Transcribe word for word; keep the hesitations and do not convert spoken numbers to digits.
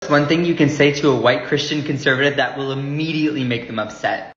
One thing you can say to a white Christian conservative that will immediately make them upset.